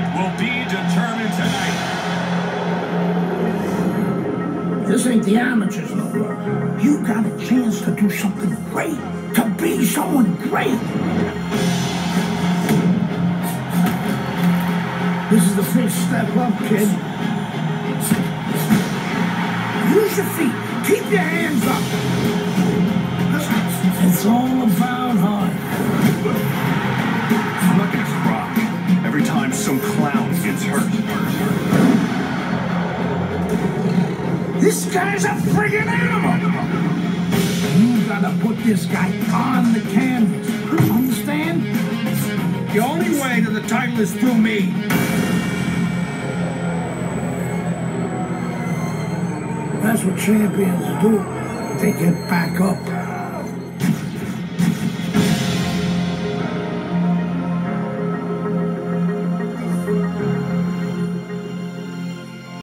will be determined tonight. This ain't the amateurs no more. You got a chance to do something great, to be someone great. This is the first step up, kid. Use your feet. Keep your hands up. It's all about heart. I'm not gonna cry every time some clown gets hurt. This guy's a friggin' animal. You gotta put this guy on the canvas. Understand? The only way to the title is through me. That's what champions do. They get back up.